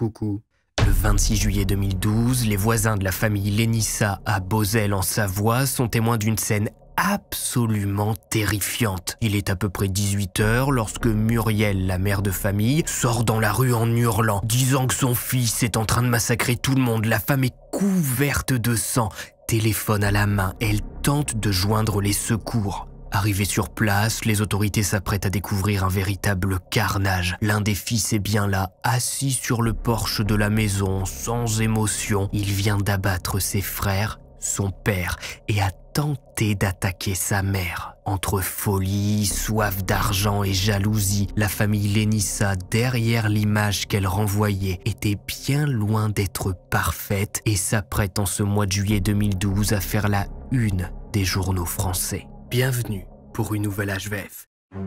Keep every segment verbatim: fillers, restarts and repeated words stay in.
Coucou. Le vingt-six juillet deux mille douze, les voisins de la famille Lénissa à Beauzelle en Savoie sont témoins d'une scène absolument terrifiante. Il est à peu près dix-huit heures lorsque Muriel, la mère de famille, sort dans la rue en hurlant, disant que son fils est en train de massacrer tout le monde. La femme est couverte de sang, téléphone à la main, elle tente de joindre les secours. Arrivés sur place, les autorités s'apprêtent à découvrir un véritable carnage. L'un des fils est bien là, assis sur le porche de la maison, sans émotion. Il vient d'abattre ses frères, son père, et a tenté d'attaquer sa mère. Entre folie, soif d'argent et jalousie, la famille Lénissa, derrière l'image qu'elle renvoyait, était bien loin d'être parfaite et s'apprête en ce mois de juillet deux mille douze à faire la une des journaux français. Bienvenue pour une nouvelle H V F.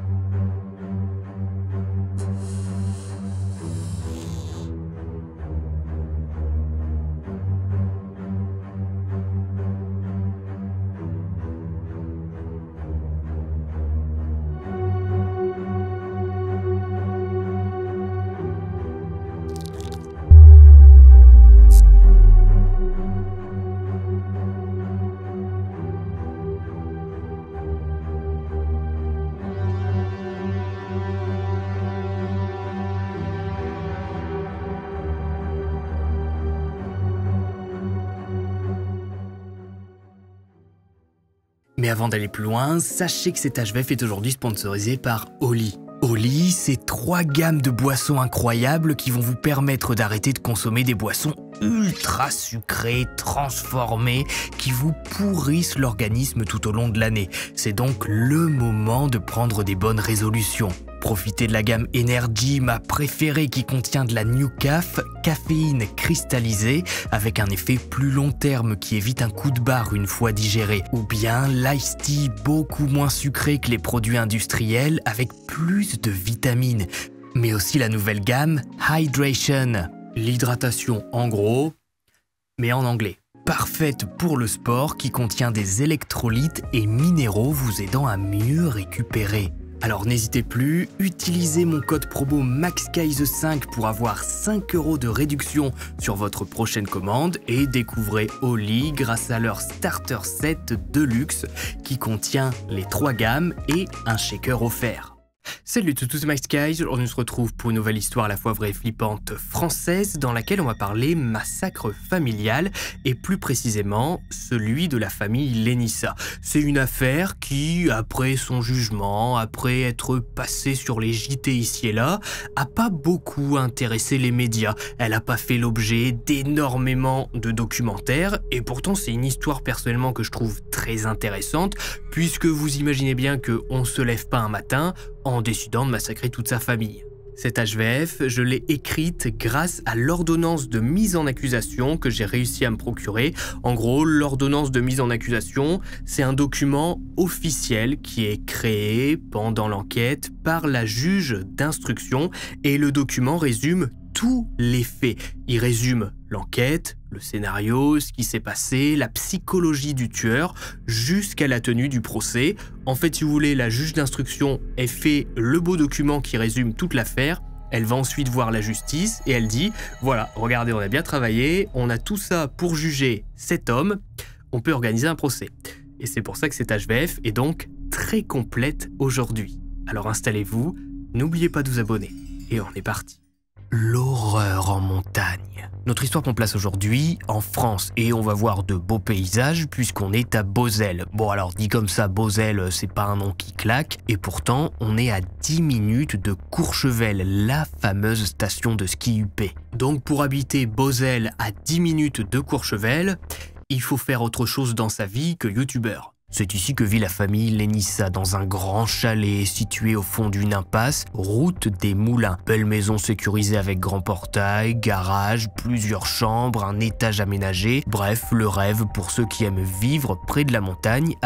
Mais avant d'aller plus loin, sachez que cet H V F est aujourd'hui sponsorisé par Oli. Oli, c'est trois gammes de boissons incroyables qui vont vous permettre d'arrêter de consommer des boissons ultra sucrées, transformées, qui vous pourrissent l'organisme tout au long de l'année. C'est donc le moment de prendre des bonnes résolutions. Profitez de la gamme Energy, ma préférée, qui contient de la New Caf, caféine cristallisée, avec un effet plus long terme qui évite un coup de barre une fois digéré. Ou bien l'Ice Tea, beaucoup moins sucré que les produits industriels, avec plus de vitamines. Mais aussi la nouvelle gamme Hydration, l'hydratation en gros, mais en anglais. Parfaite pour le sport, qui contient des électrolytes et minéraux vous aidant à mieux récupérer. Alors n'hésitez plus, utilisez mon code promo MAXGUYS cinq pour avoir cinq euros de réduction sur votre prochaine commande et découvrez Oli grâce à leur Starter Set Deluxe qui contient les trois gammes et un shaker offert. Salut à tous, c'est MaxGuys. Aujourd'hui on se retrouve pour une nouvelle histoire à la fois vraie et flippante française dans laquelle on va parler massacre familial et plus précisément celui de la famille Lénissa. C'est une affaire qui, après son jugement, après être passée sur les J T ici et là, a pas beaucoup intéressé les médias. Elle a pas fait l'objet d'énormément de documentaires et pourtant c'est une histoire personnellement que je trouve très intéressante puisque vous imaginez bien qu'on se lève pas un matin en décidant de massacrer toute sa famille. Cette H V F, je l'ai écrite grâce à l'ordonnance de mise en accusation que j'ai réussi à me procurer. En gros, l'ordonnance de mise en accusation, c'est un document officiel qui est créé pendant l'enquête par la juge d'instruction et le document résume tous les faits. Il résume l'enquête, le scénario, ce qui s'est passé, la psychologie du tueur, jusqu'à la tenue du procès. En fait, si vous voulez, la juge d'instruction, elle fait le beau document qui résume toute l'affaire. Elle va ensuite voir la justice et elle dit « Voilà, regardez, on a bien travaillé, on a tout ça pour juger cet homme, on peut organiser un procès. » Et c'est pour ça que cette H V F est donc très complète aujourd'hui. Alors installez-vous, n'oubliez pas de vous abonner. Et on est parti. L'horreur en montagne. Notre histoire prend place aujourd'hui en France et on va voir de beaux paysages puisqu'on est à Beauzelle. Bon alors dit comme ça, Beauzelle c'est pas un nom qui claque et pourtant on est à dix minutes de Courchevel, la fameuse station de ski U P. Donc pour habiter Beauzelle à dix minutes de Courchevel, il faut faire autre chose dans sa vie que youtubeur. C'est ici que vit la famille Lénissa, dans un grand chalet situé au fond d'une impasse, route des Moulins. Belle maison sécurisée avec grand portail, garage, plusieurs chambres, un étage aménagé. Bref, le rêve pour ceux qui aiment vivre près de la montagne avec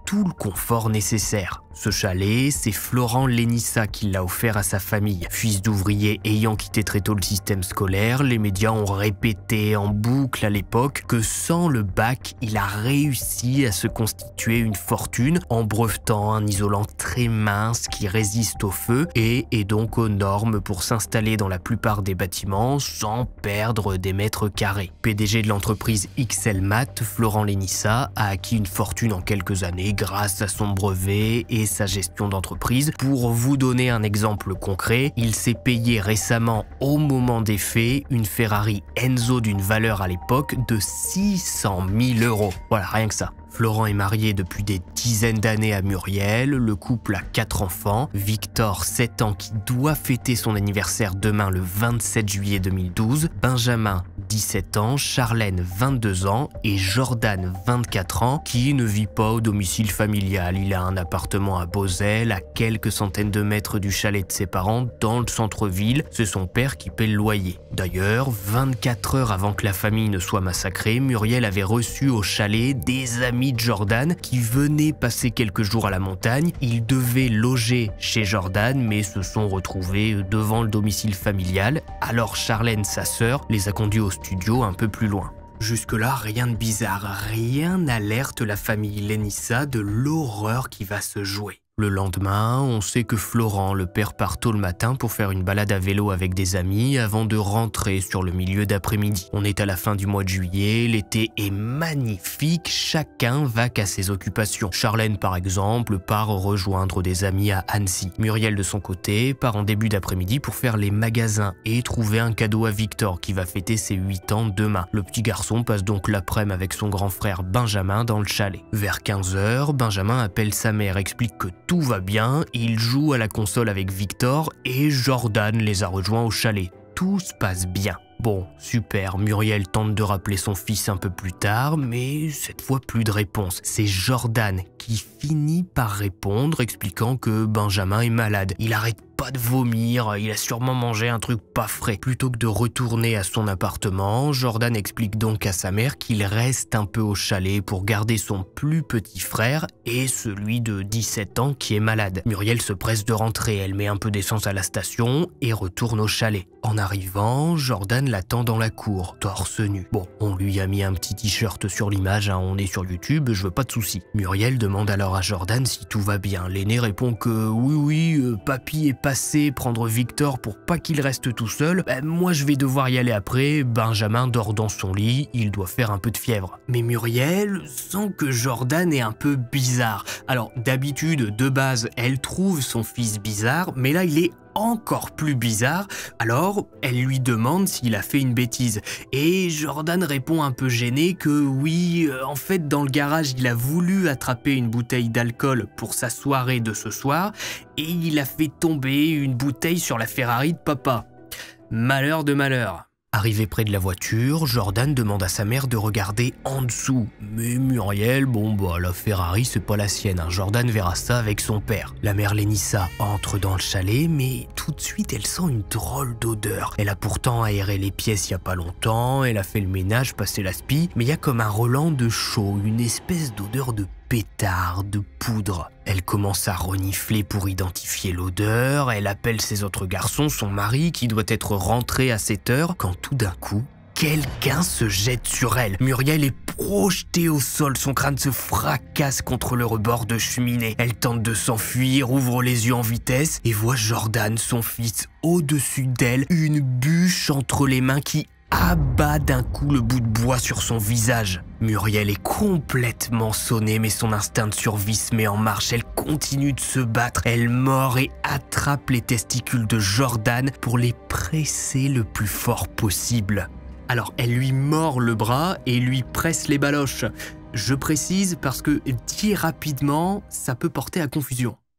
tout le confort nécessaire. Ce chalet, c'est Florent Lénissa qui l'a offert à sa famille. Fils d'ouvrier ayant quitté très tôt le système scolaire, les médias ont répété en boucle à l'époque que sans le bac, il a réussi à se constituer une fortune en brevetant un isolant très mince qui résiste au feu et est donc aux normes pour s'installer dans la plupart des bâtiments sans perdre des mètres carrés. P D G de l'entreprise X L Mat, Florent Lénissa a acquis une fortune en quelques années grâce à son brevet et sa gestion d'entreprise. Pour vous donner un exemple concret, il s'est payé récemment au moment des faits une Ferrari Enzo d'une valeur à l'époque de six cent mille euros. Voilà, rien que ça. Florent est marié depuis des dizaines d'années à Muriel, le couple a quatre enfants, Victor, sept ans, qui doit fêter son anniversaire demain le vingt-sept juillet deux mille douze, Benjamin, dix-sept ans, Charlène, vingt-deux ans et Jordan, vingt-quatre ans, qui ne vit pas au domicile familial. Il a un appartement à Beauzelle, à quelques centaines de mètres du chalet de ses parents, dans le centre-ville. C'est son père qui paie le loyer. D'ailleurs, vingt-quatre heures avant que la famille ne soit massacrée, Muriel avait reçu au chalet des amis de Jordan qui venaient passer quelques jours à la montagne. Ils devaient loger chez Jordan mais se sont retrouvés devant le domicile familial. Alors Charlène, sa sœur, les a conduits au studio un peu plus loin. Jusque-là, rien de bizarre, rien n'alerte la famille Lénissa de l'horreur qui va se jouer. Le lendemain, on sait que Florent, le père, part tôt le matin pour faire une balade à vélo avec des amis avant de rentrer sur le milieu d'après-midi. On est à la fin du mois de juillet, l'été est magnifique, chacun va qu'à ses occupations. Charlène, par exemple, part rejoindre des amis à Annecy. Muriel, de son côté, part en début d'après-midi pour faire les magasins et trouver un cadeau à Victor qui va fêter ses huit ans demain. Le petit garçon passe donc l'après-midi avec son grand frère Benjamin dans le chalet. Vers quinze heures, Benjamin appelle sa mère, explique que tout va bien, il joue à la console avec Victor et Jordan les a rejoints au chalet. Tout se passe bien. Bon, super, Muriel tente de rappeler son fils un peu plus tard, mais cette fois plus de réponse. C'est Jordan qui finit par répondre, expliquant que Benjamin est malade. Il arrête pas de vomir, il a sûrement mangé un truc pas frais. Plutôt que de retourner à son appartement, Jordan explique donc à sa mère qu'il reste un peu au chalet pour garder son plus petit frère et celui de dix-sept ans qui est malade. Muriel se presse de rentrer, elle met un peu d'essence à la station et retourne au chalet. En arrivant, Jordan l'attend dans la cour, torse nu. Bon, on lui a mis un petit t-shirt sur l'image, hein, on est sur YouTube, je veux pas de soucis. Muriel demande alors à Jordan si tout va bien. L'aîné répond que oui, oui, euh, papy est passé prendre Victor pour pas qu'il reste tout seul. Ben, moi, je vais devoir y aller après. Benjamin dort dans son lit, il doit faire un peu de fièvre. Mais Muriel sent que Jordan est un peu bizarre. Alors, d'habitude, de base, elle trouve son fils bizarre, mais là, il est encore plus bizarre, alors elle lui demande s'il a fait une bêtise. Et Jordan répond un peu gêné que oui, euh, en fait dans le garage il a voulu attraper une bouteille d'alcool pour sa soirée de ce soir et il a fait tomber une bouteille sur la Ferrari de papa. Malheur de malheur. Arrivé près de la voiture, Jordan demande à sa mère de regarder en dessous. Mais Muriel, bon bah la Ferrari c'est pas la sienne, hein. Jordan verra ça avec son père. La mère Lénissa entre dans le chalet, mais tout de suite elle sent une drôle d'odeur. Elle a pourtant aéré les pièces il y a pas longtemps, elle a fait le ménage, passé l'aspi, mais il y a comme un relent de chaud, une espèce d'odeur de pétard, de poudre. Elle commence à renifler pour identifier l'odeur, elle appelle ses autres garçons, son mari qui doit être rentré à cette heure, quand tout d'un coup, quelqu'un se jette sur elle. Muriel est projetée au sol, son crâne se fracasse contre le rebord de cheminée. Elle tente de s'enfuir, ouvre les yeux en vitesse et voit Jordan, son fils, au-dessus d'elle, une bûche entre les mains qui abat d'un coup le bout de bois sur son visage. Muriel est complètement sonnée, mais son instinct de survie se met en marche. Elle continue de se battre. Elle mord et attrape les testicules de Jordan pour les presser le plus fort possible. Alors, elle lui mord le bras et lui presse les baloches. Je précise parce que dit rapidement, ça peut porter à confusion.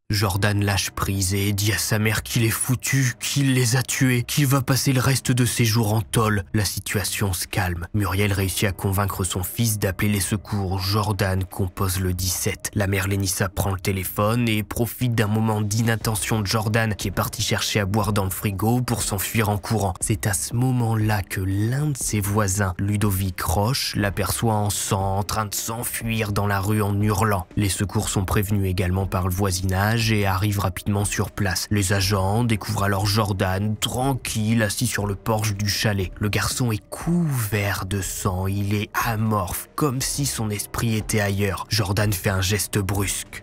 Jordan lâche prise et dit à sa mère qu'il est foutu, qu'il les a tués, qu'il va passer le reste de ses jours en tôle. La situation se calme. Muriel réussit à convaincre son fils d'appeler les secours. Jordan compose le dix-sept. La mère Lénissa prend le téléphone et profite d'un moment d'inattention de Jordan qui est parti chercher à boire dans le frigo pour s'enfuir en courant. C'est à ce moment-là que l'un de ses voisins, Ludovic Roche, l'aperçoit en sang, en train de s'enfuir dans la rue en hurlant. Les secours sont prévenus également par le voisinage et arrivent rapidement sur place. Les agents découvrent alors Jordan, tranquille, assis sur le porche du chalet. Le garçon est couvert de sang, il est amorphe, comme si son esprit était ailleurs. Jordan fait un geste brusque.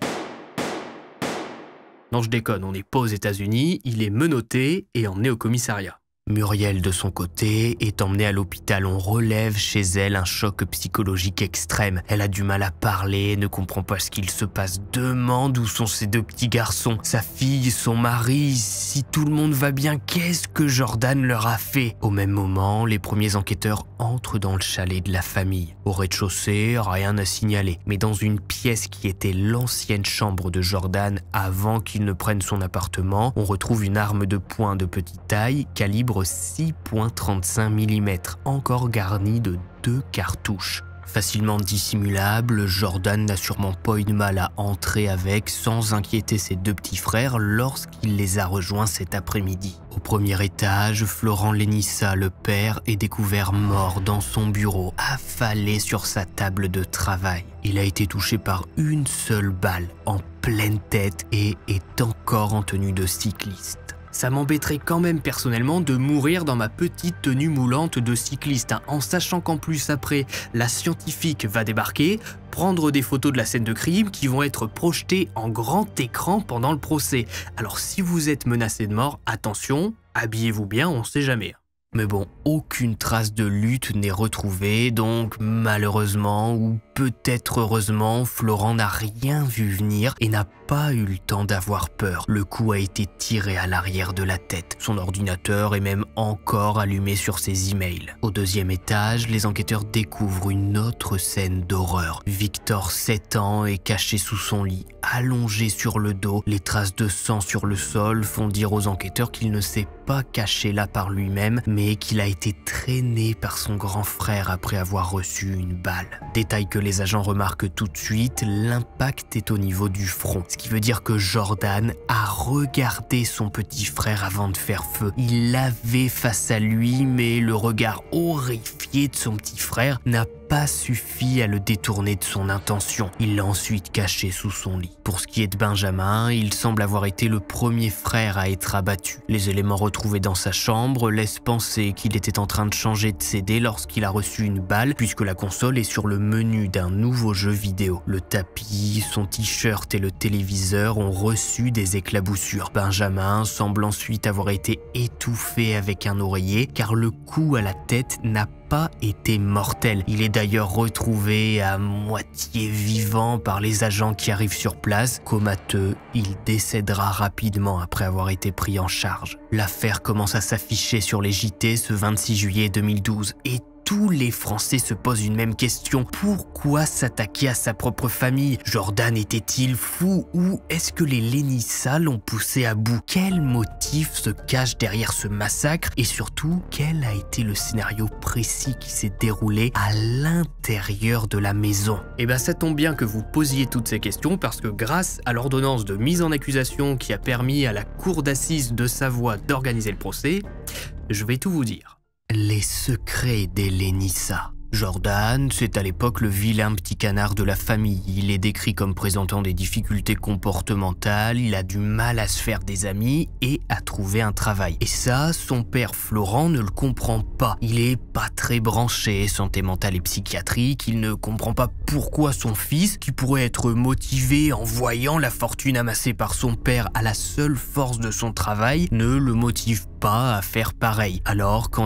Non, je déconne, on n'est pas aux États-Unis, il est menotté et emmené au commissariat. Muriel, de son côté, est emmenée à l'hôpital. On relève chez elle un choc psychologique extrême. Elle a du mal à parler, ne comprend pas ce qu'il se passe, demande où sont ses deux petits garçons, sa fille, son mari, si tout le monde va bien, qu'est-ce que Jordan leur a fait? Au même moment, les premiers enquêteurs entrent dans le chalet de la famille. Au rez-de-chaussée, rien à signaler, mais dans une pièce qui était l'ancienne chambre de Jordan avant qu'il ne prenne son appartement, on retrouve une arme de poing de petite taille, calibre six virgule trente-cinq millimètres, encore garnie de deux cartouches. Facilement dissimulable, Jordan n'a sûrement pas eu de mal à entrer avec sans inquiéter ses deux petits frères lorsqu'il les a rejoints cet après-midi. Au premier étage, Florent Lénissa, le père, est découvert mort dans son bureau, affalé sur sa table de travail. Il a été touché par une seule balle, en pleine tête, et est encore en tenue de cycliste. Ça m'embêterait quand même personnellement de mourir dans ma petite tenue moulante de cycliste, hein, en sachant qu'en plus après, la scientifique va débarquer, prendre des photos de la scène de crime qui vont être projetées en grand écran pendant le procès. Alors si vous êtes menacé de mort, attention, habillez-vous bien, on sait jamais. Mais bon, aucune trace de lutte n'est retrouvée, donc malheureusement, ou peut-être heureusement, Florent n'a rien vu venir et n'a pas eu le temps d'avoir peur. Le coup a été tiré à l'arrière de la tête. Son ordinateur est même encore allumé sur ses emails. Au deuxième étage, les enquêteurs découvrent une autre scène d'horreur. Victor, sept ans, est caché sous son lit, allongé sur le dos. Les traces de sang sur le sol font dire aux enquêteurs qu'il ne s'est pas caché là par lui-même, mais qu'il a été traîné par son grand frère après avoir reçu une balle. Détail que les agents remarquent tout de suite, l'impact est au niveau du front, ce qui veut dire que Jordan a regardé son petit frère avant de faire feu. Il l'avait face à lui, mais le regard horrifié de son petit frère n'a pas suffi à le détourner de son intention. Il l'a ensuite caché sous son lit. Pour ce qui est de Benjamin, il semble avoir été le premier frère à être abattu. Les éléments retrouvés dans sa chambre laissent penser qu'il était en train de changer de C D lorsqu'il a reçu une balle, puisque la console est sur le menu d'un nouveau jeu vidéo. Le tapis, son t-shirt et le téléviseur ont reçu des éclaboussures. Benjamin semble ensuite avoir été étouffé avec un oreiller, car le coup à la tête n'a pas été mortel. Il est d'ailleurs retrouvé à moitié vivant par les agents qui arrivent sur place. Comateux, il décédera rapidement après avoir été pris en charge. L'affaire commence à s'afficher sur les J T ce vingt-six juillet deux mille douze et tous les Français se posent une même question. Pourquoi s'attaquer à sa propre famille? Jordan était-il fou ou est-ce que les Lénissa l'ont poussé à bout? Quel motif se cache derrière ce massacre? Et surtout, quel a été le scénario précis qui s'est déroulé à l'intérieur de la maison? Eh bien, ça tombe bien que vous posiez toutes ces questions parce que grâce à l'ordonnance de mise en accusation qui a permis à la cour d'assises de Savoie d'organiser le procès, je vais tout vous dire. Les secrets des Lénissa. Jordan, c'est à l'époque le vilain petit canard de la famille. Il est décrit comme présentant des difficultés comportementales, il a du mal à se faire des amis et à trouver un travail. Et ça, son père Florent ne le comprend pas. Il est pas très branché, santé mentale et psychiatrique, il ne comprend pas pourquoi son fils, qui pourrait être motivé en voyant la fortune amassée par son père à la seule force de son travail, ne le motive pas à faire pareil. Alors, quand il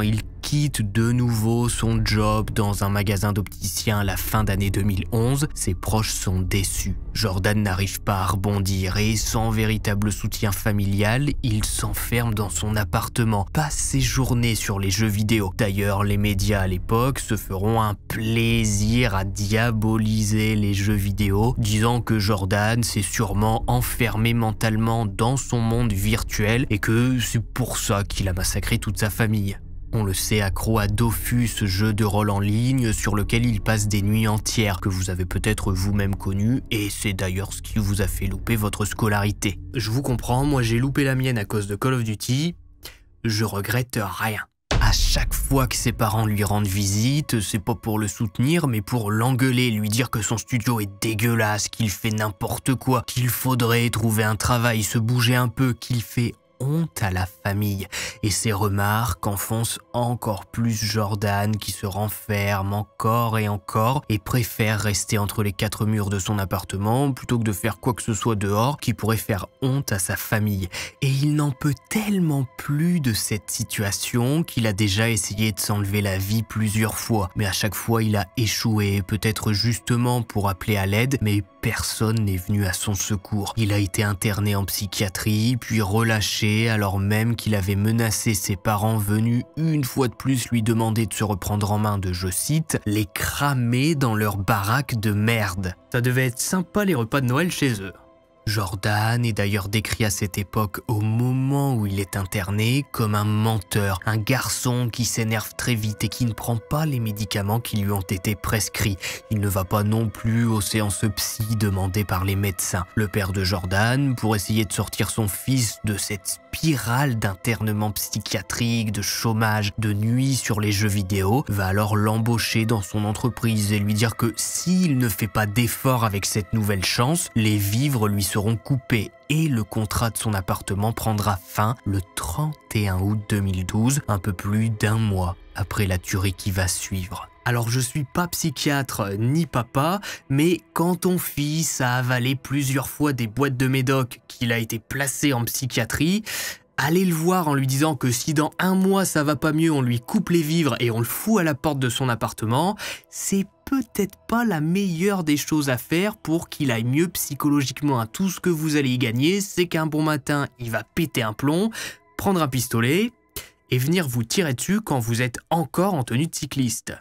quitte de nouveau son job dans un magasin d'opticien à la fin d'année deux mille onze, ses proches sont déçus. Jordan n'arrive pas à rebondir et sans véritable soutien familial, il s'enferme dans son appartement, passe ses journées sur les jeux vidéo. D'ailleurs, les médias à l'époque se feront un plaisir à diaboliser les jeux vidéo, disant que Jordan s'est sûrement enfermé mentalement dans son monde virtuel et que c'est pour ça qu'il a massacré toute sa famille. On le sait accro à Dofus, jeu de rôle en ligne sur lequel il passe des nuits entières, que vous avez peut-être vous-même connu, et c'est d'ailleurs ce qui vous a fait louper votre scolarité. Je vous comprends, moi j'ai loupé la mienne à cause de Call of Duty, je regrette rien. À chaque fois que ses parents lui rendent visite, c'est pas pour le soutenir, mais pour l'engueuler, lui dire que son studio est dégueulasse, qu'il fait n'importe quoi, qu'il faudrait trouver un travail, se bouger un peu, qu'il fait honte à la famille. Et ces remarques enfoncent encore plus Jordan qui se renferme encore et encore et préfère rester entre les quatre murs de son appartement plutôt que de faire quoi que ce soit dehors qui pourrait faire honte à sa famille. Et il n'en peut tellement plus de cette situation qu'il a déjà essayé de s'enlever la vie plusieurs fois. Mais à chaque fois il a échoué, peut-être justement pour appeler à l'aide, mais personne n'est venu à son secours. Il a été interné en psychiatrie, puis relâché alors même qu'il avait menacé ses parents venus une fois de plus lui demander de se reprendre en main de, je cite, les cramer dans leur baraque de merde. Ça devait être sympa les repas de Noël chez eux. Jordan est d'ailleurs décrit à cette époque, au moment où il est interné, comme un menteur, un garçon qui s'énerve très vite et qui ne prend pas les médicaments qui lui ont été prescrits. Il ne va pas non plus aux séances psy demandées par les médecins. Le père de Jordan, pour essayer de sortir son fils de cette spirale d'internement psychiatrique, de chômage, de nuit sur les jeux vidéo, va alors l'embaucher dans son entreprise et lui dire que s'il ne fait pas d'efforts avec cette nouvelle chance, les vivres lui seront coupés et le contrat de son appartement prendra fin le trente et un août deux mille douze, un peu plus d'un mois après la tuerie qui va suivre. Alors je suis pas psychiatre ni papa, mais quand ton fils a avalé plusieurs fois des boîtes de médoc, qu'il a été placé en psychiatrie, allez le voir en lui disant que si dans un mois ça va pas mieux, on lui coupe les vivres et on le fout à la porte de son appartement, c'est peut-être pas la meilleure des choses à faire pour qu'il aille mieux psychologiquement. Tout ce que vous allez y gagner, c'est qu'un bon matin, il va péter un plomb, prendre un pistolet et venir vous tirer dessus quand vous êtes encore en tenue de cycliste.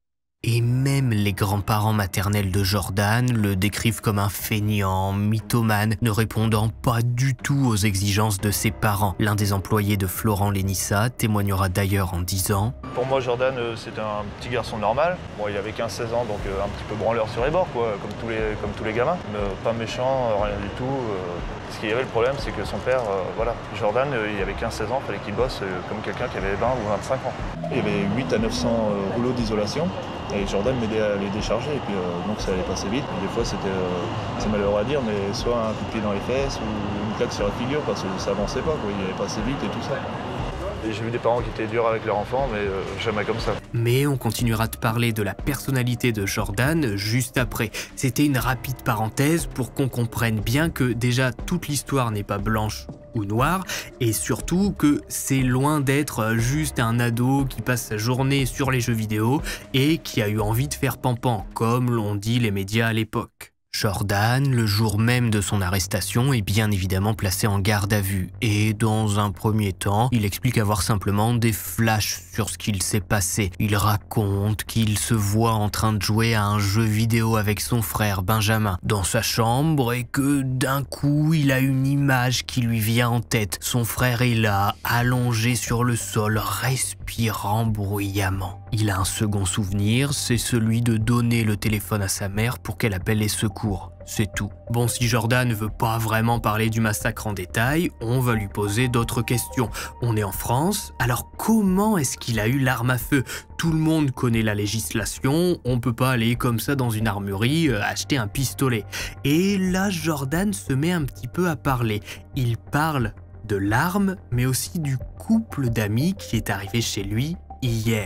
Et même les grands-parents maternels de Jordan le décrivent comme un feignant, mythomane, ne répondant pas du tout aux exigences de ses parents. L'un des employés de Florent Lénissa témoignera d'ailleurs en disant « Pour moi, Jordan, euh, c'était un petit garçon normal. Bon, il avait quinze seize ans, donc euh, un petit peu branleur sur les bords, quoi, comme tous les, comme tous les gamins. Mais, euh, pas méchant, euh, rien du tout. Euh, ce qu'il y avait, le problème, c'est que son père, euh, voilà, Jordan, euh, il avait quinze seize ans, il fallait qu'il bosse euh, comme quelqu'un qui avait vingt ou vingt-cinq ans. Il y avait huit à neuf cents euh, rouleaux d'isolation. Et Jordan m'aidait à les décharger, et puis euh, donc ça allait passer vite. Et des fois, c'était, euh, c'est malheureux à dire, mais soit un coup de pied dans les fesses ou une claque sur la figure, parce que ça avançait pas, quoi. Il allait passer vite et tout ça. Et j'ai vu des parents qui étaient durs avec leurs enfants, mais euh, jamais comme ça. Mais on continuera de parler de la personnalité de Jordan juste après. C'était une rapide parenthèse pour qu'on comprenne bien que déjà toute l'histoire n'est pas blanche ou noire, et surtout que c'est loin d'être juste un ado qui passe sa journée sur les jeux vidéo et qui a eu envie de faire pampan, comme l'ont dit les médias à l'époque. Jordan, le jour même de son arrestation, est bien évidemment placé en garde à vue. Et dans un premier temps, il explique avoir simplement des flashs sur ce qu'il s'est passé. Il raconte qu'il se voit en train de jouer à un jeu vidéo avec son frère Benjamin dans sa chambre et que d'un coup, il a une image qui lui vient en tête. Son frère est là, allongé sur le sol, respirant bruyamment. Il a un second souvenir, c'est celui de donner le téléphone à sa mère pour qu'elle appelle les secours. C'est tout. Bon, si Jordan ne veut pas vraiment parler du massacre en détail, on va lui poser d'autres questions. On est en France, alors comment est-ce qu'il a eu l'arme à feu? Tout le monde connaît la législation, on peut pas aller comme ça dans une armurerie euh, acheter un pistolet. Et là, Jordan se met un petit peu à parler. Il parle de l'arme, mais aussi du couple d'amis qui est arrivé chez lui hier.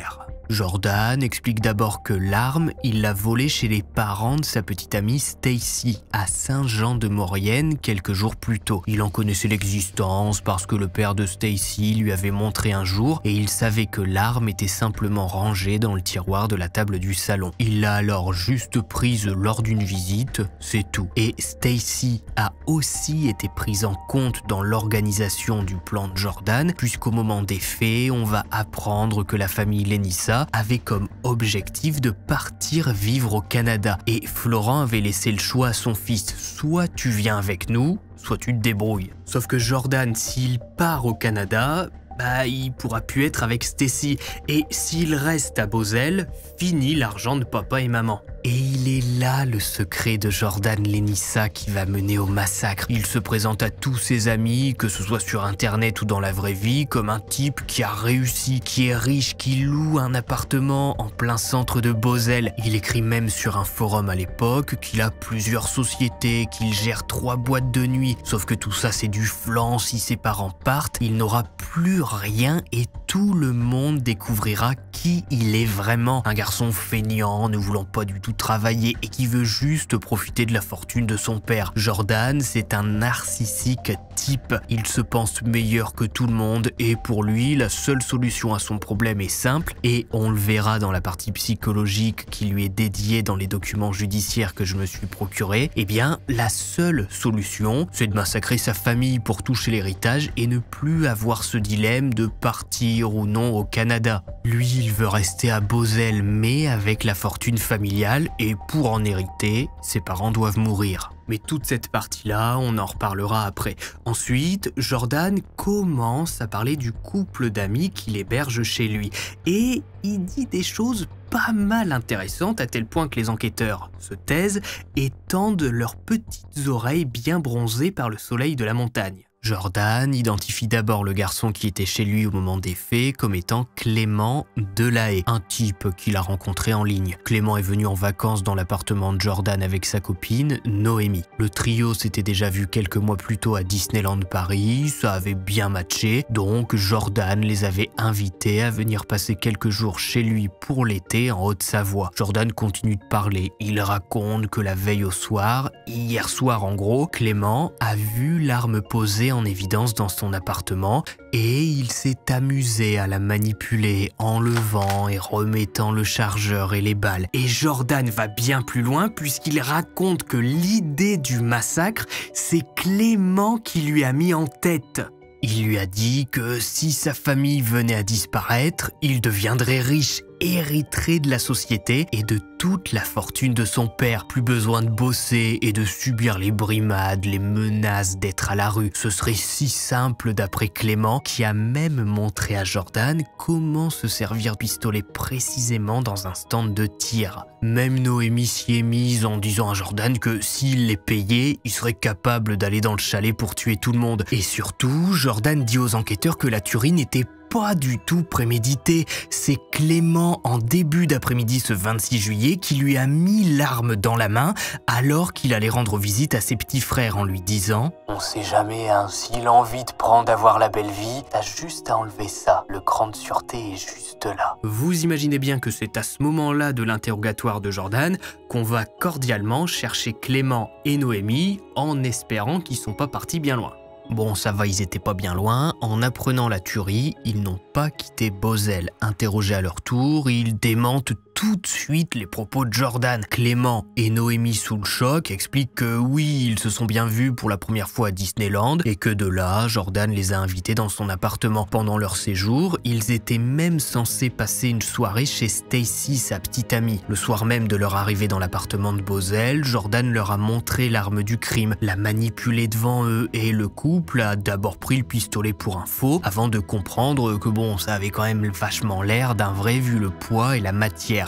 Jordan explique d'abord que l'arme, il l'a volée chez les parents de sa petite amie Stacy à Saint-Jean-de-Maurienne quelques jours plus tôt. Il en connaissait l'existence parce que le père de Stacy lui avait montré un jour et il savait que l'arme était simplement rangée dans le tiroir de la table du salon. Il l'a alors juste prise lors d'une visite, c'est tout. Et Stacy a aussi été prise en compte dans l'organisation du plan de Jordan puisqu'au moment des faits, on va apprendre que la famille Lenissa avait comme objectif de partir vivre au Canada et Florent avait laissé le choix à son fils, soit tu viens avec nous, soit tu te débrouilles. Sauf que Jordan, s'il part au Canada, bah il pourra plus être avec Stacy et s'il reste à Beauzelle, fini l'argent de papa et maman. Et il est là le secret de Jordan Lenissa qui va mener au massacre. Il se présente à tous ses amis, que ce soit sur internet ou dans la vraie vie, comme un type qui a réussi, qui est riche, qui loue un appartement en plein centre de Beauzelle. Il écrit même sur un forum à l'époque qu'il a plusieurs sociétés, qu'il gère trois boîtes de nuit. Sauf que tout ça c'est du flan, si ses parents partent, il n'aura plus rien et tout le monde découvrira qui il est vraiment. Un garçon feignant, ne voulant pas du tout travailler et qui veut juste profiter de la fortune de son père. Jordan, c'est un narcissique type. Il se pense meilleur que tout le monde et pour lui, la seule solution à son problème est simple et on le verra dans la partie psychologique qui lui est dédiée dans les documents judiciaires que je me suis procuré. Eh bien, la seule solution, c'est de massacrer sa famille pour toucher l'héritage et ne plus avoir ce dilemme de partir ou non au Canada. Lui, il veut rester à Beauzelle mais avec la fortune familiale et pour en hériter, ses parents doivent mourir. Mais toute cette partie-là, on en reparlera après. Ensuite, Jordan commence à parler du couple d'amis qu'il héberge chez lui. Et il dit des choses pas mal intéressantes à tel point que les enquêteurs se taisent et tendent leurs petites oreilles bien bronzées par le soleil de la montagne. Jordan identifie d'abord le garçon qui était chez lui au moment des faits comme étant Clément Delahaye, un type qu'il a rencontré en ligne. Clément est venu en vacances dans l'appartement de Jordan avec sa copine Noémie. Le trio s'était déjà vu quelques mois plus tôt à Disneyland Paris, ça avait bien matché, donc Jordan les avait invités à venir passer quelques jours chez lui pour l'été en Haute-Savoie. Jordan continue de parler, il raconte que la veille au soir, hier soir en gros, Clément a vu l'arme posée en évidence dans son appartement et il s'est amusé à la manipuler, enlevant et remettant le chargeur et les balles. Et Jordan va bien plus loin puisqu'il raconte que l'idée du massacre, c'est Clément qui lui a mis en tête. Il lui a dit que si sa famille venait à disparaître, il deviendrait riche, hériterait de la société et de toute la fortune de son père. Plus besoin de bosser et de subir les brimades, les menaces d'être à la rue. Ce serait si simple d'après Clément qui a même montré à Jordan comment se servir pistolet précisément dans un stand de tir. Même Noémie s'y est mise en disant à Jordan que s'il les payait, il serait capable d'aller dans le chalet pour tuer tout le monde. Et surtout, Jordan dit aux enquêteurs que la tuerie n'était pas du tout prémédité. C'est Clément en début d'après-midi ce vingt-six juillet qui lui a mis l'arme dans la main alors qu'il allait rendre visite à ses petits frères en lui disant « On sait jamais, hein, si l'envie te prend d'avoir la belle vie, t'as juste à enlever ça, le cran de sûreté est juste là. » Vous imaginez bien que c'est à ce moment-là de l'interrogatoire de Jordan qu'on va cordialement chercher Clément et Noémie en espérant qu'ils sont pas partis bien loin. Bon, ça va, ils étaient pas bien loin. En apprenant la tuerie, ils n'ont pas quitté Beauzelle. Interrogés à leur tour, ils démentent tout de suite les propos de Jordan. Clément et Noémie, sous le choc, expliquent que oui, ils se sont bien vus pour la première fois à Disneyland et que de là, Jordan les a invités dans son appartement. Pendant leur séjour, ils étaient même censés passer une soirée chez Stacy, sa petite amie. Le soir même de leur arrivée dans l'appartement de Beauzelle, Jordan leur a montré l'arme du crime, l'a manipulée devant eux et le couple a d'abord pris le pistolet pour un faux avant de comprendre que bon, ça avait quand même vachement l'air d'un vrai vu le poids et la matière.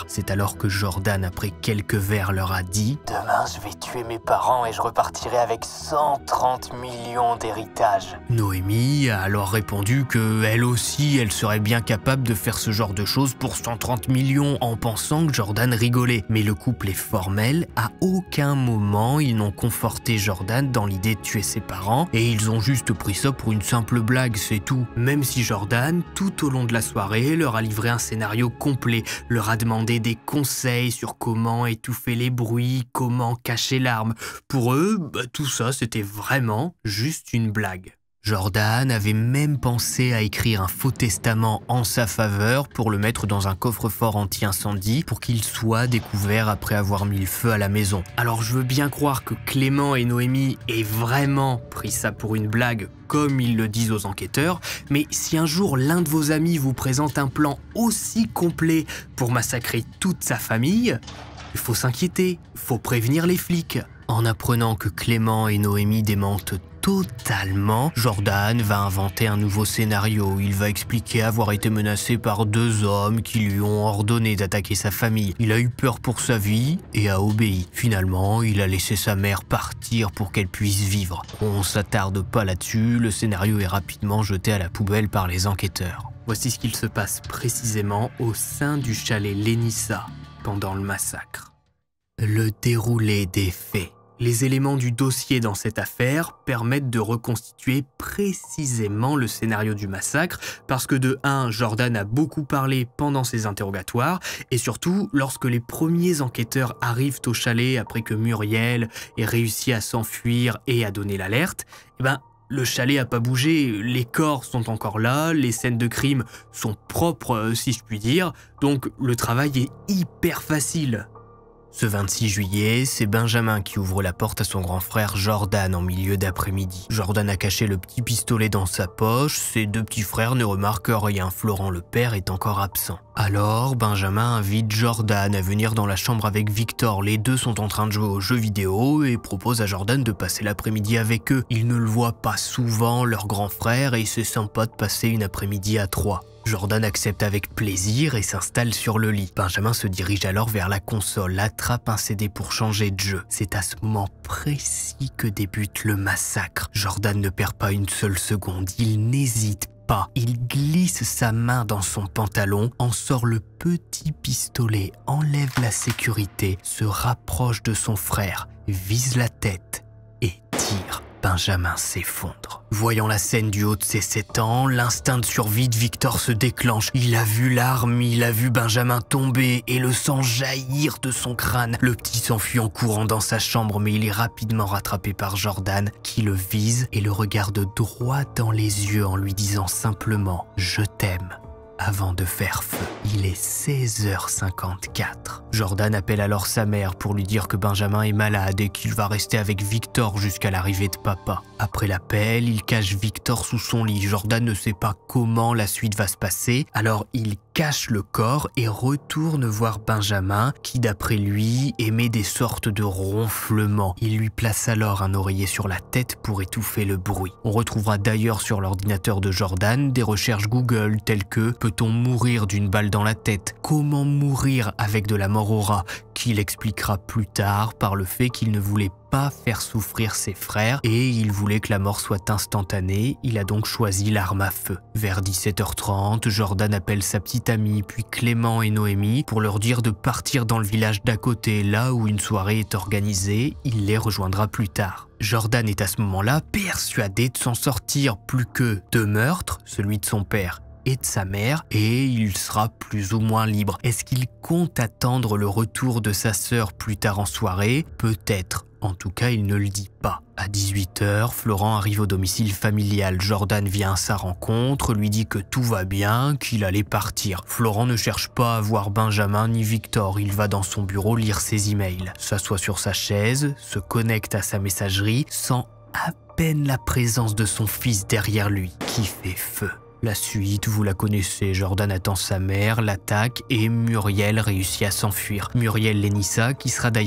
frères. C'est alors que Jordan, après quelques verres, leur a dit « Demain, je vais tuer mes parents et je repartirai avec cent trente millions d'héritage. » Noémie a alors répondu que elle aussi, elle serait bien capable de faire ce genre de choses pour cent trente millions, en pensant que Jordan rigolait. Mais le couple est formel, à aucun moment ils n'ont conforté Jordan dans l'idée de tuer ses parents et ils ont juste pris ça pour une simple blague, c'est tout. Même si Jordan, tout au long de la soirée, leur a livré un scénario complet, leur a demandé des conseils sur comment étouffer les bruits, comment cacher l'arme. Pour eux, bah, tout ça c'était vraiment juste une blague. Jordan avait même pensé à écrire un faux testament en sa faveur pour le mettre dans un coffre-fort anti-incendie pour qu'il soit découvert après avoir mis le feu à la maison. Alors je veux bien croire que Clément et Noémie aient vraiment pris ça pour une blague, comme ils le disent aux enquêteurs, mais si un jour l'un de vos amis vous présente un plan aussi complet pour massacrer toute sa famille, il faut s'inquiéter, il faut prévenir les flics. En apprenant que Clément et Noémie démentent totalement, Jordan va inventer un nouveau scénario. Il va expliquer avoir été menacé par deux hommes qui lui ont ordonné d'attaquer sa famille. Il a eu peur pour sa vie et a obéi. Finalement, il a laissé sa mère partir pour qu'elle puisse vivre. On s'attarde pas là-dessus, le scénario est rapidement jeté à la poubelle par les enquêteurs. Voici ce qu'il se passe précisément au sein du chalet Lénissa pendant le massacre. Le déroulé des faits. Les éléments du dossier dans cette affaire permettent de reconstituer précisément le scénario du massacre parce que de un, Jordan a beaucoup parlé pendant ses interrogatoires et surtout, lorsque les premiers enquêteurs arrivent au chalet après que Muriel ait réussi à s'enfuir et à donner l'alerte, eh ben, le chalet n'a pas bougé, les corps sont encore là, les scènes de crime sont propres si je puis dire, donc le travail est hyper facile. Ce vingt-six juillet, c'est Benjamin qui ouvre la porte à son grand frère Jordan en milieu d'après-midi. Jordan a caché le petit pistolet dans sa poche, ses deux petits frères ne remarquent rien, Florent le père est encore absent. Alors, Benjamin invite Jordan à venir dans la chambre avec Victor, les deux sont en train de jouer aux jeux vidéo et propose à Jordan de passer l'après-midi avec eux. Ils ne le voient pas souvent, leur grand frère, et c'est sympa de passer une après-midi à trois. Jordan accepte avec plaisir et s'installe sur le lit. Benjamin se dirige alors vers la console, attrape un C D pour changer de jeu. C'est à ce moment précis que débute le massacre. Jordan ne perd pas une seule seconde, il n'hésite pas. Il glisse sa main dans son pantalon, en sort le petit pistolet, enlève la sécurité, se rapproche de son frère, vise la tête et tire. Benjamin s'effondre. Voyant la scène du haut de ses sept ans, l'instinct de survie de Victor se déclenche. Il a vu l'arme, il a vu Benjamin tomber et le sang jaillir de son crâne. Le petit s'enfuit en courant dans sa chambre, mais il est rapidement rattrapé par Jordan, qui le vise et le regarde droit dans les yeux en lui disant simplement « Je t'aime ». Avant de faire feu. Il est seize heures cinquante-quatre. Jordan appelle alors sa mère pour lui dire que Benjamin est malade et qu'il va rester avec Victor jusqu'à l'arrivée de papa. Après l'appel, il cache Victor sous son lit. Jordan ne sait pas comment la suite va se passer, alors il cache le corps et retourne voir Benjamin qui, d'après lui, émet des sortes de ronflements. Il lui place alors un oreiller sur la tête pour étouffer le bruit. On retrouvera d'ailleurs sur l'ordinateur de Jordan des recherches Google telles que « Peut-on mourir d'une balle dans la tête ? Comment mourir avec de la mort au rat ?» qu'il expliquera plus tard par le fait qu'il ne voulait pas faire souffrir ses frères et il voulait que la mort soit instantanée, il a donc choisi l'arme à feu. Vers dix-sept heures trente, Jordan appelle sa petite amie, puis Clément et Noémie pour leur dire de partir dans le village d'à côté, là où une soirée est organisée, il les rejoindra plus tard. Jordan est à ce moment-là persuadé de s'en sortir, plus que deux meurtres, celui de son père et de sa mère, et il sera plus ou moins libre. Est-ce qu'il compte attendre le retour de sa sœur plus tard en soirée? Peut-être. En tout cas, il ne le dit pas. À dix-huit heures, Florent arrive au domicile familial. Jordan vient à sa rencontre, lui dit que tout va bien, qu'il allait partir. Florent ne cherche pas à voir Benjamin ni Victor. Il va dans son bureau lire ses emails. S'assoit sur sa chaise, se connecte à sa messagerie, sent à peine la présence de son fils derrière lui, qui fait feu. La suite, vous la connaissez, Jordan attend sa mère, l'attaque et Muriel réussit à s'enfuir. Muriel Lénissa, qui sera d'ailleurs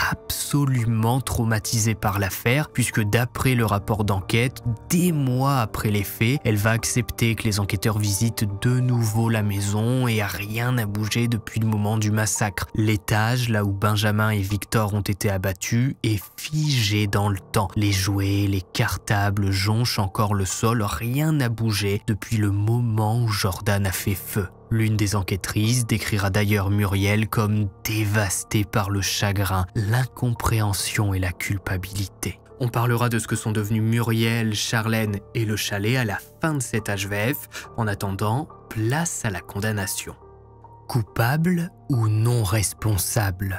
absolument traumatisée par l'affaire, puisque d'après le rapport d'enquête, des mois après les faits, elle va accepter que les enquêteurs visitent de nouveau la maison et rien n'a bougé depuis le moment du massacre. L'étage, là où Benjamin et Victor ont été abattus, est figé dans le temps. Les jouets, les cartables jonchent encore le sol, rien n'a bougé depuis le moment où Jordan a fait feu. L'une des enquêtrices décrira d'ailleurs Muriel comme dévastée par le chagrin, l'incompréhension et la culpabilité. On parlera de ce que sont devenus Muriel, Charlène et le chalet à la fin de cet H V F. En attendant, place à la condamnation. Coupable ou non responsable ?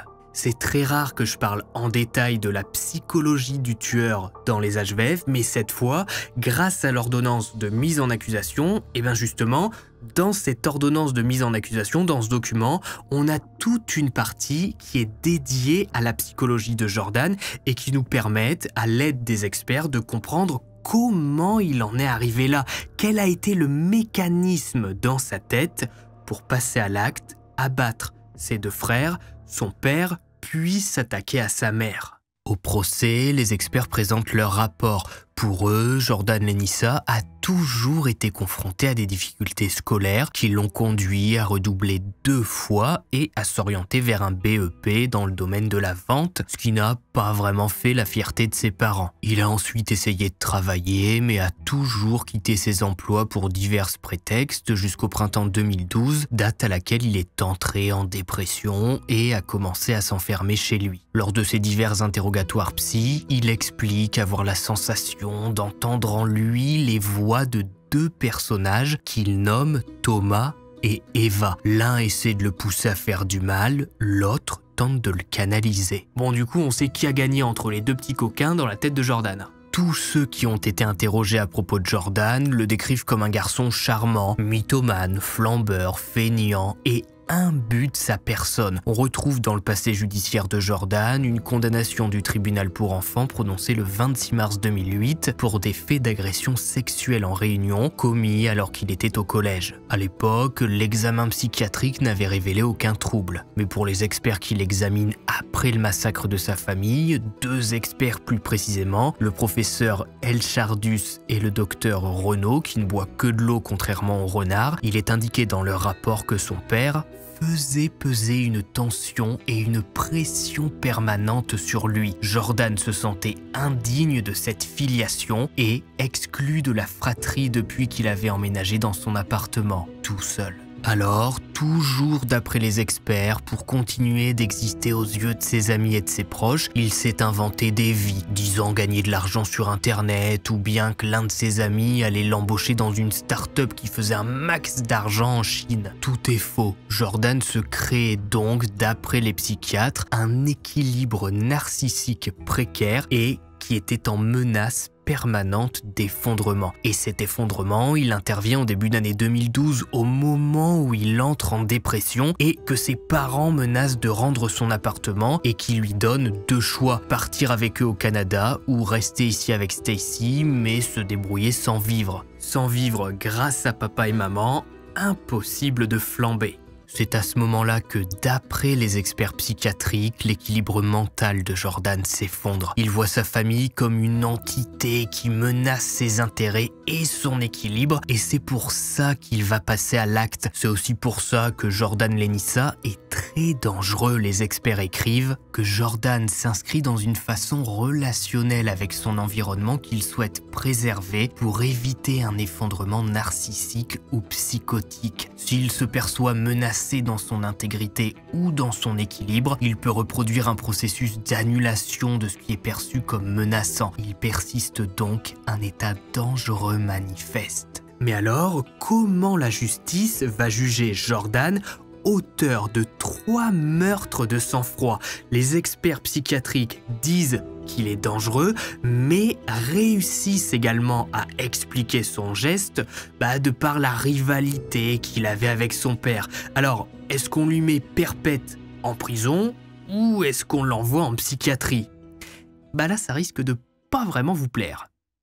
C'est très rare que je parle en détail de la psychologie du tueur dans les H V F, mais cette fois, grâce à l'ordonnance de mise en accusation, et bien justement, dans cette ordonnance de mise en accusation, dans ce document, on a toute une partie qui est dédiée à la psychologie de Jordan et qui nous permettent, à l'aide des experts, de comprendre comment il en est arrivé là, quel a été le mécanisme dans sa tête pour passer à l'acte, abattre ses deux frères, son père, puis s'attaquer à sa mère. Au procès, les experts présentent leur rapport. Pour eux, Jordan Lenissa a toujours été confronté à des difficultés scolaires qui l'ont conduit à redoubler deux fois et à s'orienter vers un B E P dans le domaine de la vente, ce qui n'a pas vraiment fait la fierté de ses parents. Il a ensuite essayé de travailler, mais a toujours quitté ses emplois pour divers prétextes jusqu'au printemps deux mille douze, date à laquelle il est entré en dépression et a commencé à s'enfermer chez lui. Lors de ses divers interrogatoires psy, il explique avoir la sensation d'entendre en lui les voix de deux personnages qu'il nomme Thomas et Eva. L'un essaie de le pousser à faire du mal, l'autre tente de le canaliser. Bon, du coup, on sait qui a gagné entre les deux petits coquins dans la tête de Jordan. Tous ceux qui ont été interrogés à propos de Jordan le décrivent comme un garçon charmant, mythomane, flambeur, feignant et imbu de sa personne. On retrouve dans le passé judiciaire de Jordan une condamnation du tribunal pour enfants prononcée le vingt-six mars deux mille huit pour des faits d'agression sexuelle en réunion commis alors qu'il était au collège. À l'époque, l'examen psychiatrique n'avait révélé aucun trouble. Mais pour les experts qui l'examinent après le massacre de sa famille, deux experts plus précisément, le professeur Elchardus et le docteur Renaud, qui ne boit que de l'eau contrairement au renard, il est indiqué dans leur rapport que son père faisait peser une tension et une pression permanente sur lui. Jordan se sentait indigne de cette filiation et exclu de la fratrie depuis qu'il avait emménagé dans son appartement, tout seul. Alors, toujours d'après les experts, pour continuer d'exister aux yeux de ses amis et de ses proches, il s'est inventé des vies, disant gagner de l'argent sur internet ou bien que l'un de ses amis allait l'embaucher dans une start-up qui faisait un max d'argent en Chine. Tout est faux. Jordan se crée donc, d'après les psychiatres, un équilibre narcissique précaire et qui était en menace permanente d'effondrement. Et cet effondrement, il intervient au début d'année deux mille douze, au moment où il entre en dépression et que ses parents menacent de rendre son appartement et qui lui donnent deux choix, partir avec eux au Canada ou rester ici avec Stacy mais se débrouiller sans vivre. Sans vivre grâce à papa et maman, impossible de flamber. C'est à ce moment-là que, d'après les experts psychiatriques, l'équilibre mental de Jordan s'effondre. Il voit sa famille comme une entité qui menace ses intérêts et son équilibre, et c'est pour ça qu'il va passer à l'acte. C'est aussi pour ça que Jordan Lenissa est très dangereux. Les experts écrivent que Jordan s'inscrit dans une façon relationnelle avec son environnement qu'il souhaite préserver pour éviter un effondrement narcissique ou psychotique. S'il se perçoit menacé dans son intégrité ou dans son équilibre, il peut reproduire un processus d'annulation de ce qui est perçu comme menaçant. Il persiste donc un état dangereux manifeste. Mais alors, comment la justice va juger Jordan auteur de trois meurtres de sang-froid? Les experts psychiatriques disent qu'il est dangereux, mais réussissent également à expliquer son geste bah, de par la rivalité qu'il avait avec son père. Alors, est-ce qu'on lui met perpète en prison ou est-ce qu'on l'envoie en psychiatrie? Bah là, ça risque de pas vraiment vous plaire.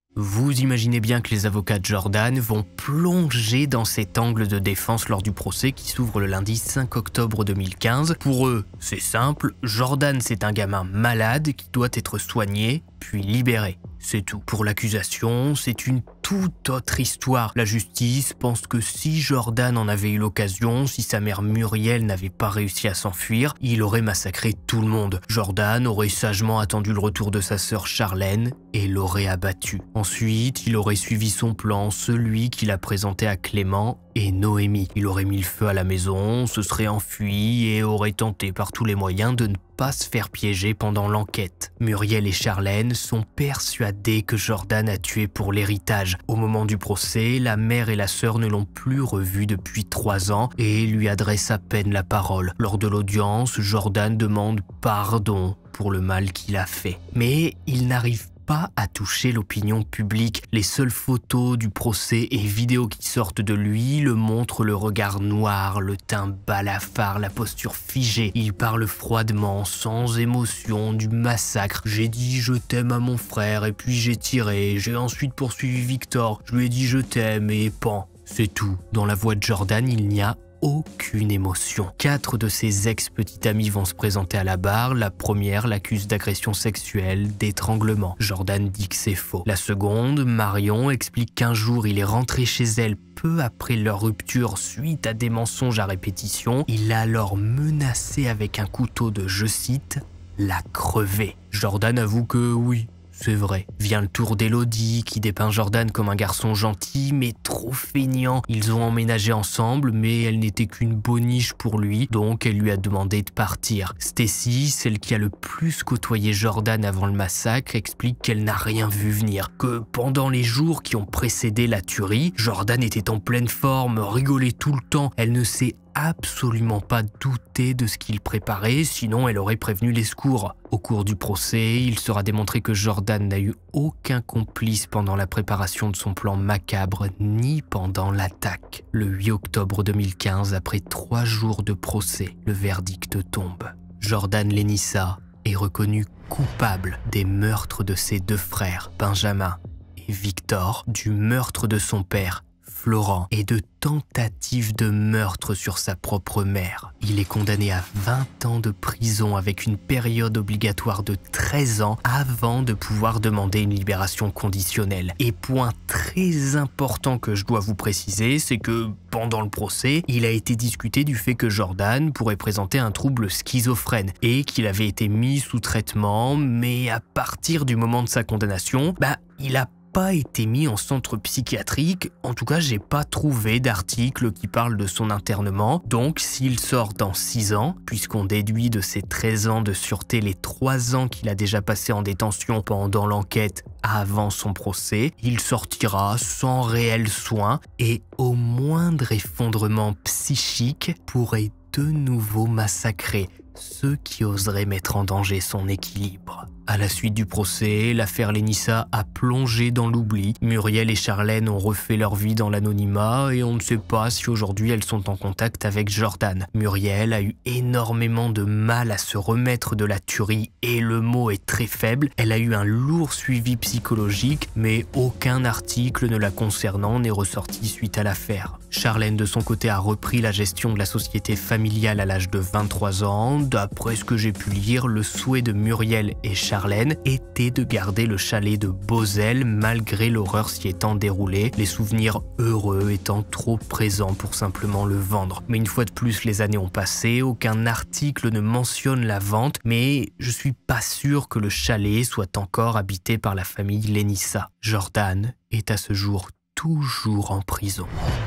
Vous imaginez bien que les avocats de Jordan vont plonger dans cet angle de défense lors du procès qui s'ouvre le lundi cinq octobre deux mille quinze. Pour eux, c'est simple, Jordan c'est un gamin malade qui doit être soigné puis libéré. C'est tout. Pour l'accusation, c'est une toute autre histoire. La justice pense que si Jordan en avait eu l'occasion, si sa mère Muriel n'avait pas réussi à s'enfuir, il aurait massacré tout le monde. Jordan aurait sagement attendu le retour de sa sœur Charlène et l'aurait abattu. Ensuite, il aurait suivi son plan, celui qu'il a présenté à Clément et Noémie. Il aurait mis le feu à la maison, se serait enfui et aurait tenté par tous les moyens de ne pas se faire piéger pendant l'enquête. Muriel et Charlène sont persuadées que Jordan a tué pour l'héritage. Au moment du procès, la mère et la sœur ne l'ont plus revu depuis trois ans et lui adressent à peine la parole. Lors de l'audience, Jordan demande pardon pour le mal qu'il a fait. Mais il n'arrive pas à toucher l'opinion publique. Les seules photos du procès et vidéos qui sortent de lui le montrent le regard noir, le teint balafard, la posture figée. Il parle froidement, sans émotion, du massacre. J'ai dit je t'aime à mon frère et puis j'ai tiré. J'ai ensuite poursuivi Victor. Je lui ai dit je t'aime et pan. C'est tout. Dans la voix de Jordan, il n'y a aucune émotion. Quatre de ses ex-petites amies vont se présenter à la barre. La première l'accuse d'agression sexuelle, d'étranglement. Jordan dit que c'est faux. La seconde, Marion, explique qu'un jour il est rentré chez elle peu après leur rupture suite à des mensonges à répétition. Il l'a alors menacé avec un couteau de, je cite, la crever. Jordan avoue que oui, c'est vrai. Vient le tour d'Elodie, qui dépeint Jordan comme un garçon gentil, mais trop feignant. Ils ont emménagé ensemble, mais elle n'était qu'une boniche pour lui, donc elle lui a demandé de partir. Stacy, celle qui a le plus côtoyé Jordan avant le massacre, explique qu'elle n'a rien vu venir. Que pendant les jours qui ont précédé la tuerie, Jordan était en pleine forme, rigolait tout le temps. Elle ne s'est absolument pas douté de ce qu'il préparait, sinon elle aurait prévenu les secours. Au cours du procès, il sera démontré que Jordan n'a eu aucun complice pendant la préparation de son plan macabre, ni pendant l'attaque. Le huit octobre deux mille quinze, après trois jours de procès, le verdict tombe. Jordan Lenissa est reconnu coupable des meurtres de ses deux frères, Benjamin et Victor, du meurtre de son père, Florent, et de tentative de meurtre sur sa propre mère. Il est condamné à vingt ans de prison avec une période obligatoire de treize ans avant de pouvoir demander une libération conditionnelle. Et point très important que je dois vous préciser, c'est que pendant le procès, il a été discuté du fait que Jordan pourrait présenter un trouble schizophrène et qu'il avait été mis sous traitement, mais à partir du moment de sa condamnation, bah, il a pas été mis en centre psychiatrique. En tout cas, j'ai pas trouvé d'article qui parle de son internement. Donc, s'il sort dans six ans, puisqu'on déduit de ses treize ans de sûreté les trois ans qu'il a déjà passé en détention pendant l'enquête avant son procès, il sortira sans réel soin et au moindre effondrement psychique pourrait de nouveau massacrer ceux qui oseraient mettre en danger son équilibre. À la suite du procès, l'affaire Lenissa a plongé dans l'oubli. Muriel et Charlène ont refait leur vie dans l'anonymat et on ne sait pas si aujourd'hui elles sont en contact avec Jordan. Muriel a eu énormément de mal à se remettre de la tuerie et le mot est très faible. Elle a eu un lourd suivi psychologique, mais aucun article ne la concernant n'est ressorti suite à l'affaire. Charlène, de son côté, a repris la gestion de la société familiale à l'âge de vingt-trois ans. D'après ce que j'ai pu lire, le souhait de Muriel et Charlène était de garder le chalet de Beauzelle malgré l'horreur s'y étant déroulée, les souvenirs heureux étant trop présents pour simplement le vendre. Mais une fois de plus, les années ont passé, aucun article ne mentionne la vente, mais je suis pas sûr que le chalet soit encore habité par la famille Lenissa. Jordan est à ce jour toujours en prison.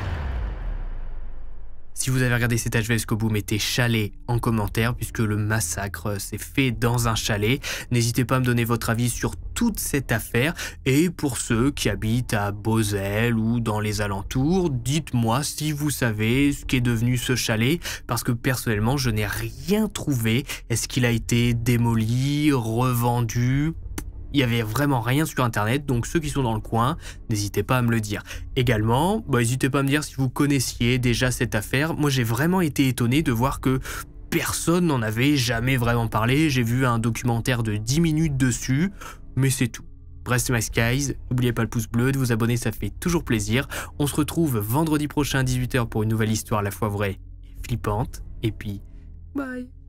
Si vous avez regardé cet H V jusqu'au bout, mettez chalet en commentaire puisque le massacre s'est fait dans un chalet. N'hésitez pas à me donner votre avis sur toute cette affaire. Et pour ceux qui habitent à Beauzelle ou dans les alentours, dites-moi si vous savez ce qu'est devenu ce chalet parce que personnellement, je n'ai rien trouvé. Est-ce qu'il a été démoli, revendu ? Il n'y avait vraiment rien sur internet, donc ceux qui sont dans le coin, n'hésitez pas à me le dire. Également, bah, n'hésitez pas à me dire si vous connaissiez déjà cette affaire. Moi, j'ai vraiment été étonné de voir que personne n'en avait jamais vraiment parlé. J'ai vu un documentaire de dix minutes dessus, mais c'est tout. Reste My Skies. N'oubliez pas le pouce bleu, de vous abonner, ça fait toujours plaisir. On se retrouve vendredi prochain à dix-huit heures pour une nouvelle histoire à la fois vraie et flippante. Et puis, bye.